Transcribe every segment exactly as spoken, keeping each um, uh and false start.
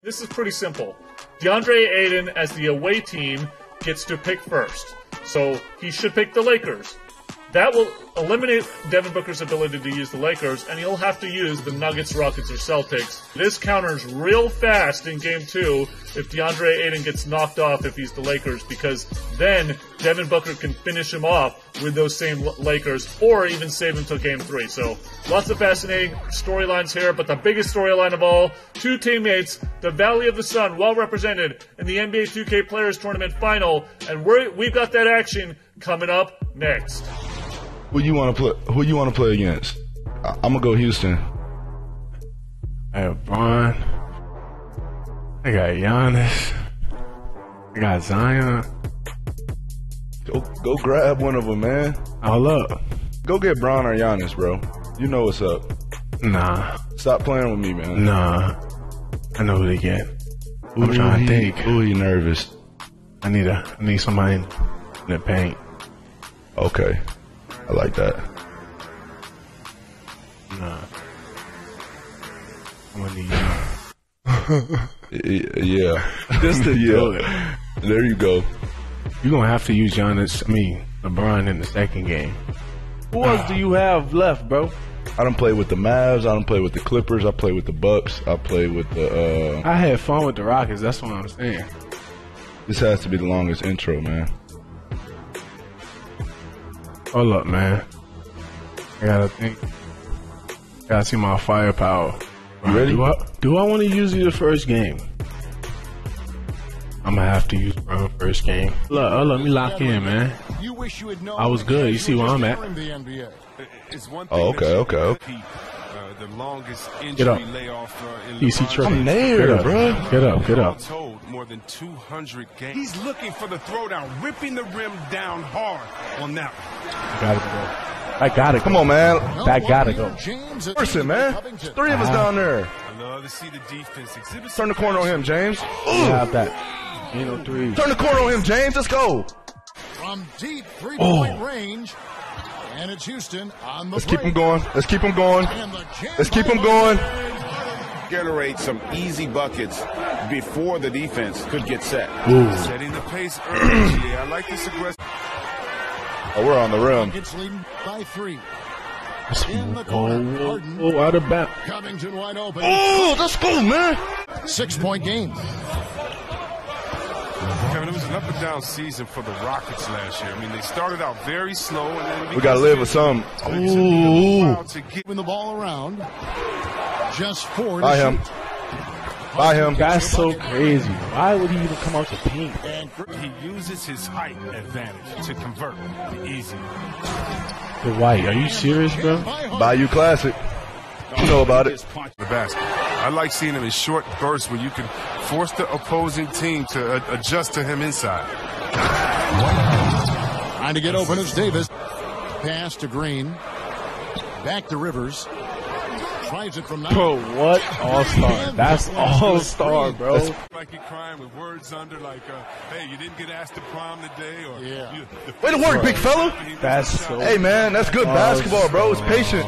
This is pretty simple. DeAndre Ayton, as the away team, gets to pick first. So he should pick the Lakers. That will eliminate Devin Booker's ability to use the Lakers, and he'll have to use the Nuggets, Rockets, or Celtics. This counters real fast in Game two if DeAndre Ayton gets knocked off if he's the Lakers, because then Devin Booker can finish him off with those same Lakers, or even save him till Game three. So lots of fascinating storylines here, but the biggest storyline of all, two teammates, the Valley of the Sun, well represented in the N B A two K Players Tournament Final, and we're, we've got that action coming up next. Who you want to play? Who you want to play against? I, I'm gonna go Houston. I have Bron. I got Giannis. I got Zion. Go, go grab one of them, man. All up. Go get Bron or Giannis, bro. You know what's up. Nah. Stop playing with me, man. Nah. I know who they get. I'm Ooh, trying to he, think. Ooh, you nervous? I need a. I need somebody in the paint. Okay. I like that. Nah. I'm gonna need you. Yeah. That's the yeah. There you go. You're gonna have to use Giannis, I mean, LeBron in the second game. Who else do you have left, bro? I don't play with the Mavs. I don't play with the Clippers. I play with the Bucks. I play with the. Uh, I had fun with the Rockets. That's what I'm saying. This has to be the longest intro, man. Hold up, man. I gotta think. Gotta see my firepower. You ready? Do I, do I want to use you the first game? I'm gonna have to use Bron first game. Look, oh, let me lock in, man. I was good. You see where I'm at? Oh, okay, okay. okay. Get up. You see tripping. I'm there, bro. Get up, get up. More than two hundred games. He's looking for the throwdown, ripping the rim down hard on that one. Gotta go. I gotta go. Come on, man. That gotta go. Person, man. Three of us down there. I love to see the defense exhibit. Turn the corner on him, James. You have that. Ain't no three. Turn the corner on him, James. Let's go. From deep three-point oh. range, and it's Houston on the Let's break. keep him going. Let's keep him going. Let's keep him going. Generate some easy buckets before the defense could get set. Ooh. Setting the pace early. I like this aggressive. Oh, we're on the rim. It's leading by three. In the corner. Oh, oh, out of bounds. Covington wide open. Oh, let's go, man. Six-point game. Kevin, it was an up and down season for the Rockets last year. I mean, they started out very slow, and then we gotta live with some. Ooh. Moving the ball around. Just four. By him. By him. That's so crazy. Why would he even come out to paint? He uses his height advantage to convert easy. The White, are you serious, bro? Bayou Classic. You know about it. The basket. I like seeing him in short bursts where you can force the opposing team to uh, adjust to him inside. Trying to get open is Davis. Pass to Green. Back to Rivers. Tries it from nine. Bro, what all-star? That's all-star, bro. That's like you're crying with words under, like, uh, hey, you didn't get asked to prom today, or yeah. You, way to work, big fella. That's so. Hey, man, that's good basketball, bro. It's patience.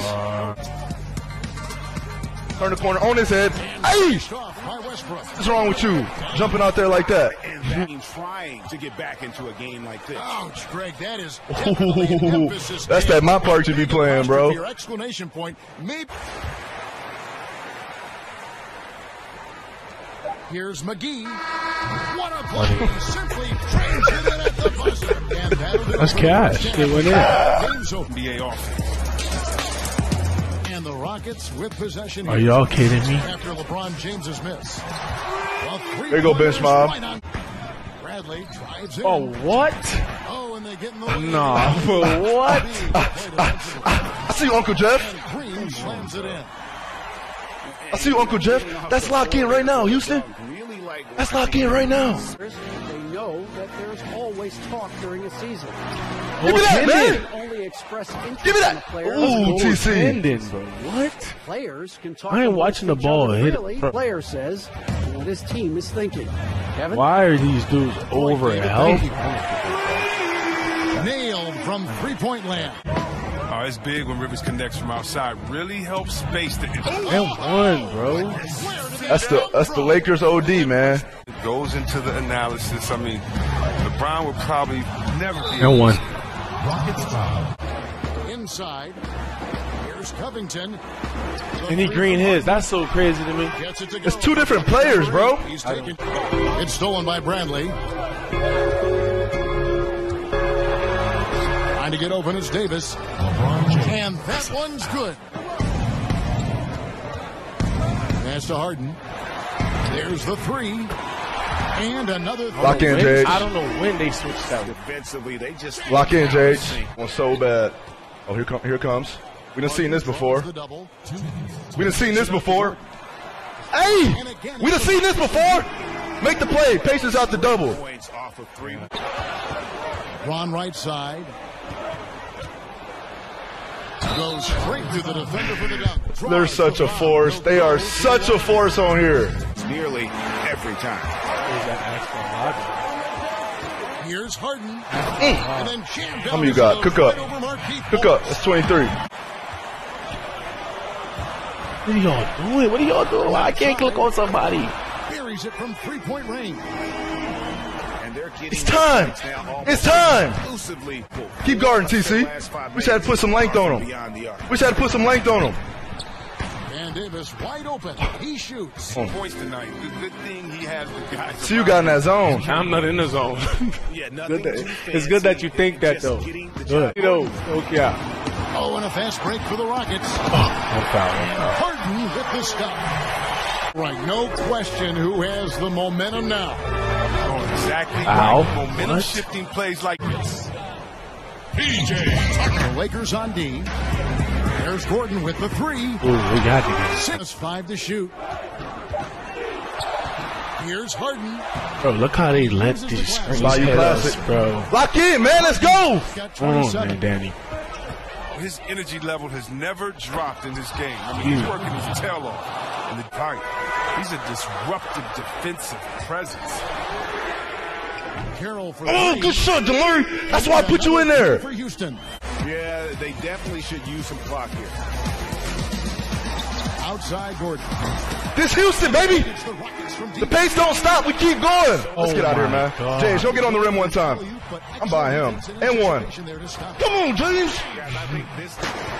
Turn the corner on his head. Hey! What's wrong with you? Jumping out there like that. And trying to get back into a game like this. Ouch, Greg, that is Ooh, that's that my part you be playing, bro. Your exclamation point. Maybe. Here's McGee. What a play. Simply trains it in at the buzzer. And that'll do That's it. cash. They went in. Game's over. N B A offense. And the Rockets with possession. Are y'all kidding me? After LeBron James's miss. Well, there you go, bench mob. Right Bradley drives in. Oh, what? Oh, and they get in the lead. Nah, what? I see you, Uncle Jeff. And Green slams it in. I see you, Uncle Jeff. That's locked in right now, Houston. That's locked in right now. They know that there's always talk during a season. Give me that, man. Only express interest Give me that. in the players. Ooh, T C. Ending, bro. What? Players can talk. I ain't watching the ball hit. Really, player says what his team is thinking. Kevin? Why are these dudes over help? Nailed from three-point land. Oh, it's big when Rivers connects from outside. Really helps space the. And one, bro. That's the that's the Lakers O D, man. It goes into the analysis. I mean, LeBron would probably never be. And one. Rockets foul. Inside. Here's Covington. Any green hits. That's so crazy to me. Gets it to go. It's two different players, bro. He's taken. It's stolen by Bradley. Trying to get open is Davis. And that one's good. Pass to Harden. There's the three. And another three. Lock in, Jage. I don't know when they switched out. Defensively, they just Lock in, Jage. One so bad. Oh, here come here comes. We done seen this before. We done seen this before. Hey! We done seen this before. Make the play. Pacers out the double. points off of three. Ron right side. Goes straight to the defender for the dunk. They're such a force. They are such a force on here. Nearly every time. Here's Harden. And then jammed How many you got? Cook up. Cook up. That's twenty-three. What are y'all doing? What are y'all doing? Why I can't click on somebody? Buries it from three-point range. And they're getting It's time. It's time. exclusively Keep guarding, T C. We just had to put some length on him. beyond the arc. We just had to put some length on him. And Davis wide open. He shoots. Points tonight. Good, good thing he has the guys. See, you got in that zone. I'm not in the zone. Yeah, Good that- it's good that you think that, though. Good. You know, okay. Oh, and a fast break for the Rockets. I'm foul. I'm foul. Harden with the stop. Right, no question who has the momentum now. Oh, exactly. Ow. Right. Momentum What? shifting plays like this. The Lakers on D. There's Gordon with the three. Ooh, we got to get Six, five to shoot. Here's Harden. Bro, look how they let these screens Bayou hit us, Classic. bro. Lock in, man. Let's go. Got Come on, twenty-seven. man, Danny. His energy level has never dropped in this game. I mean, he's working his tail off. And the target. He's a disruptive defensive presence. Carroll for Oh, three. good shot, DeMurray. That's why I put you in there. For Houston. Yeah, they definitely should use some clock here. Outside Gordon. This Houston, baby. It's the Rockets from The deep. pace don't stop. We keep going. Let's Oh get out of here, my man. God. James, go get on the rim one time. But I'm by him. excellent And one. anticipation there to stop. Come on, James. Guys, I think this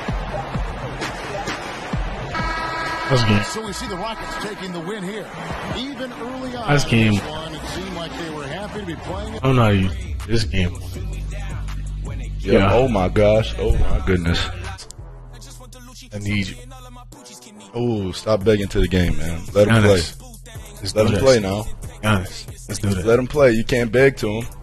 That's good. So we see the Rockets taking the win here. Even early on That's in game. this one, it seemed like they were happy to be playing it. I'm not even this game. Yeah. Yeah. Oh my gosh. Oh my goodness. I need you. Oh, stop begging to the game, man. Let him play. Giannis. Let's Let do him this. play now. Giannis. Let's do this. Let him play. You can't beg to him.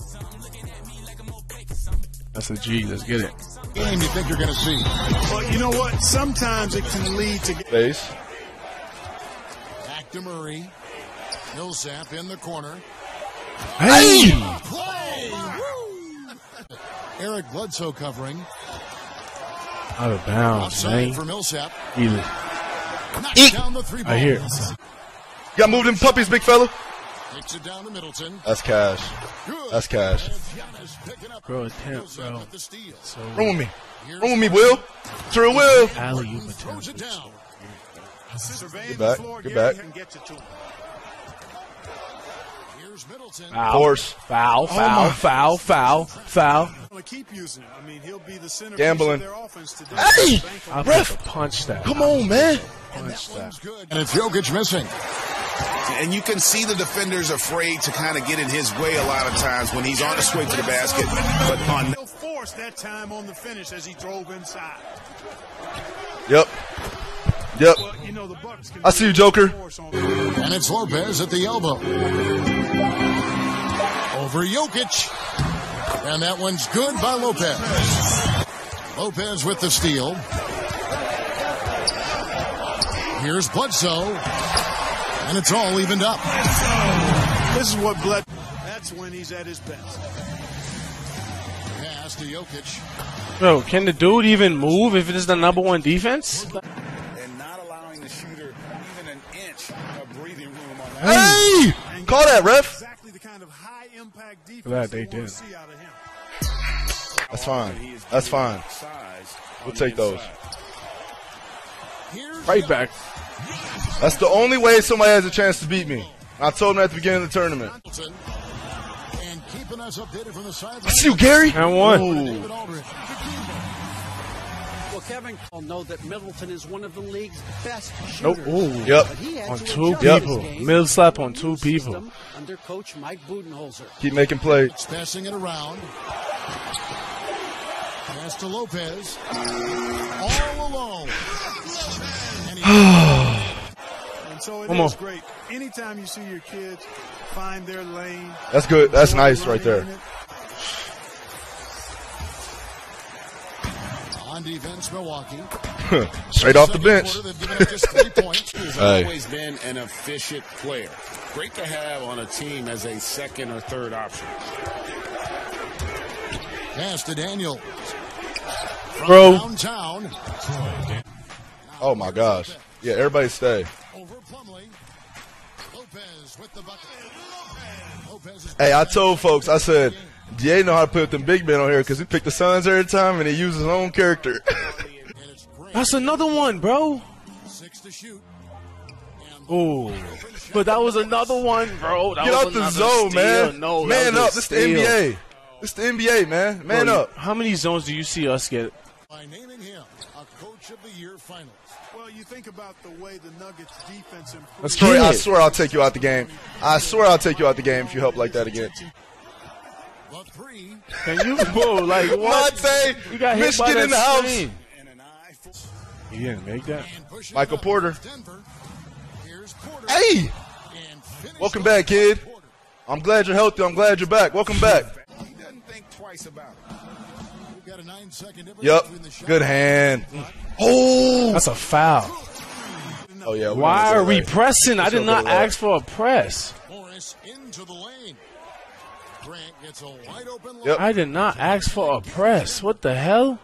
That's a G. Let's get it. Game you think you're going to see. But you know what? Sometimes it can lead to. Base. Back to Murray. Millsap in the corner. Hey! Play! Woo! Eric Bledsoe covering. Out of bounds, Outside man. for Millsap. He- Knocks Eek. down the three ball. I hear. You got moved them puppies, big fella. Takes it down to Middleton. That's cash. Good. That's cash. And Giannis picking up. Bro, attempt, Millsap bro. with the steal. Run with me. Run with me, Will. Sure will. Alley oop Throws attempt. it down. Get back. Get back. Here's Middleton. Foul. Force. Foul, foul, foul, foul, foul. Keep using it. I mean, he'll be the center Gambling. of their offense today. Hey! I'll Ref. have to punch that. Come on, man. And that one's good. And it's Jokic missing. And you can see the defenders afraid to kind of get in his way a lot of times when he's on his way to the basket. But on He'll force that time on the finish as he drove inside. Yep. Yep. But, you know, the Bucks can I see you, Joker. force on And it's Lopez at the elbow. Over Jokic. And that one's good by Lopez. Lopez with the steal. Here's Bledsoe. And it's all evened up. This is what Blood. That's when he's at his best. Pass to Jokic. Bro, can the dude even move if it is the number one defense? and not allowing the shooter even an inch of breathing room on that. Hey! Call that, ref. Exactly the kind of high impact defense Glad they you want did. to see out of him. That's fine. That's fine. We'll take those. Right back. That's the only way somebody has a chance to beat me. I told him at the beginning of the tournament. I see you, Gary. And one. Ooh. Well, Kevin will know that Middleton is one of the league's best Nope. shooters. Ooh. Yep. But he had On to two adjust people. his game Middle slap on to two the new people. system Under Coach Mike Budenholzer. Keep making plays. Passing it around. Pass to Lopez. All alone. And he And so it Come is on. great. Anytime you see your kids find their lane. That's good. That's enjoy nice right running there. in it. on defense, Milwaukee. Straight off the bench. They've given up just three points. He's Hey. always been an efficient player. Great to have on a team as a second or third option. Pass to Daniels. From Bro. downtown. Oh my gosh. Yeah, everybody stay. Over Plumlee. Lopez with the bucket. Lopez is Hey, I told folks, I said, D A know how to put them big men on here because he picked the Suns every time and he used his own character. and it's great. That's another one, bro. Six to shoot. Ooh. But that was another one, bro. That Get was out the another zone, steal. man. No, man that up. was a This the N B steal. A. This the N B A, man. Man Bro, up. How many zones do you see us get? By naming him a Coach of the Year finalist. Well, you think about the way the Nuggets defense improved. Let's Troy, get I it. swear I'll take you out the game. I swear I'll take you out the game if you help like that again. The three. Can you, bro? Like what? Monte, You got hit by Michigan that in the house. screen. And an eye for He didn't make that. And pushing Michael it up Porter. is Denver. Here's Porter. Hey, And finish welcome off back, kid. Porter. I'm glad you're healthy. I'm glad you're back. Welcome back. He doesn't think twice about it. We've got a nine-second difference Yep. between the shot Good hand. Oh. That's a foul. Oh yeah. Why are we pressing? I Let's did go not get it right. ask for a press. Morris into the lane. Grant gets a wide open look. Yep. I did not ask for a press. What the hell?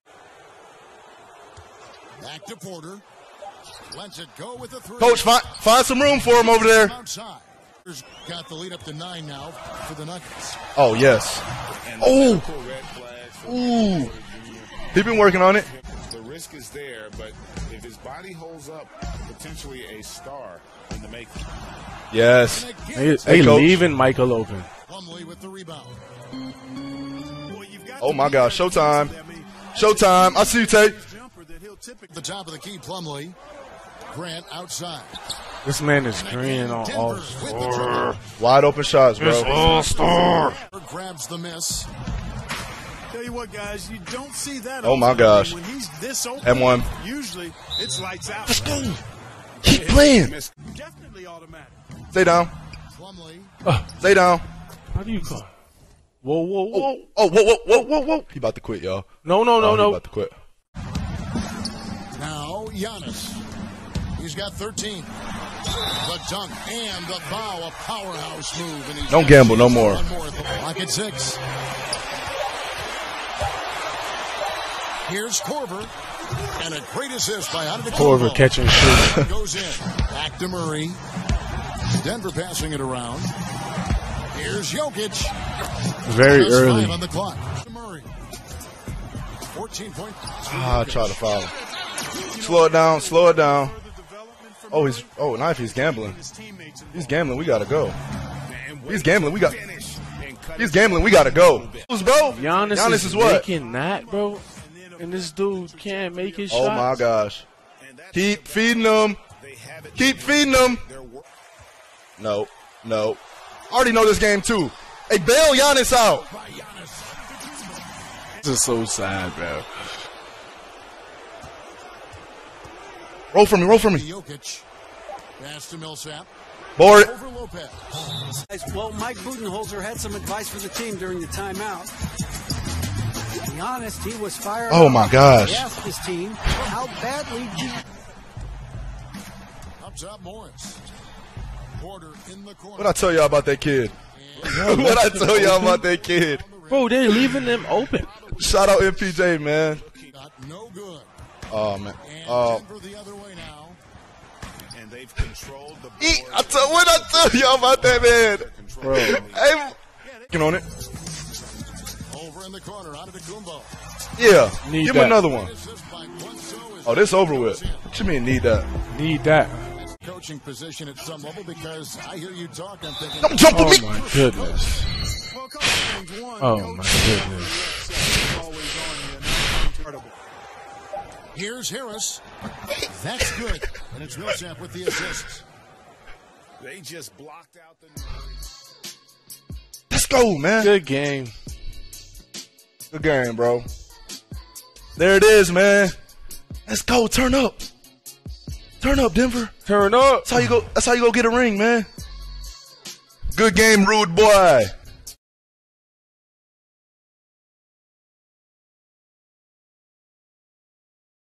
Back to Porter. Lets it go with the three. Coach, find find some room for him over there. Outside. Porter's got the lead up to nine now for the Nuggets. Oh yes. Oh. Ooh. He been working on it. The risk is there, but if his body holds up, potentially a star in the making. Yes. And again, They, Hey, they Coach. leaving Michael open. Plumlee with the rebound. Well, you've got Oh to my be gosh, very showtime. defensive. I mean, Showtime. I see you, Tate. jumper that he'll typically The top of the key, Plumlee. Grant outside. This man is green on all Denver with the triple. Wide open shots, bro. all star. Grabs the miss. Tell you what, guys, you don't see that. Oh, my often. gosh. When he's this open, M one. usually it's lights out. Keep playing. Definitely automatic. Stay down. Plumlee. Stay down. How do you call? Whoa, whoa, whoa! Oh, whoa, whoa, whoa, whoa, whoa. He about to quit, y'all. No, no, no, Oh, he no! about to quit. Now Giannis. He's got thirteen. The dunk and the foul, a powerhouse move. And he's Don't got gamble no chance more. for one more at the clock at six. Here's Korver. And a great assist by Antetokounmpo. Korver catch and shoot. Goes in. Back to Murray. Denver passing it around. Here's Jokic. Very Just early. five on the clock. Murray. fourteen point. Ah, I try to foul him. Slow it down. Slow it down. Oh, he's oh, knife. He's gambling. He's gambling. We gotta go. He's gambling. We got. He's gambling. We gotta go. Who's bro? Giannis, Giannis is, is what? making that, bro. And this dude can't make his Oh shot. my gosh. Keep feeding them. Keep feeding them. No, no. I already know this game too. Hey, bail Giannis out. This is so sad, bro. Roll for me. Roll for me. Jokic. Pass to Millsap. Board it. Over Lopez. Well, Mike Budenholzer had some advice for the team during the timeout. To be honest, he was fired Oh up. my gosh. He asked his team, how badly do you... Up top, Morris. Porter in the corner. What I tell y'all about that kid? What I tell y'all about that kid? Bro, they're leaving them open. Shout out M P J, man. Got no good. Oh man. And Oh. Denver the other way now. And they've controlled the Eat. I tell what I tell y'all about that man. Bro. Hey, working on it. Over in the corner, Antetokounmpo. Yeah, Need give that. him another one. Oh, this over with. What you mean need that? Need that. Coaching position at some level because I hear you talk. I'm thinking. Don't jump Oh with me. my goodness. Well, a couple things. One, Oh Coach my goodness. always on you, incredible. Here's Harris. That's good. And it's Millsap with the assist. They just blocked out the. Let's go, man. Good game. Good game, bro. There it is, man. Let's go. Turn up. Turn up, Denver. Turn up. That's how you go. That's how you go get a ring, man. Good game, rude boy.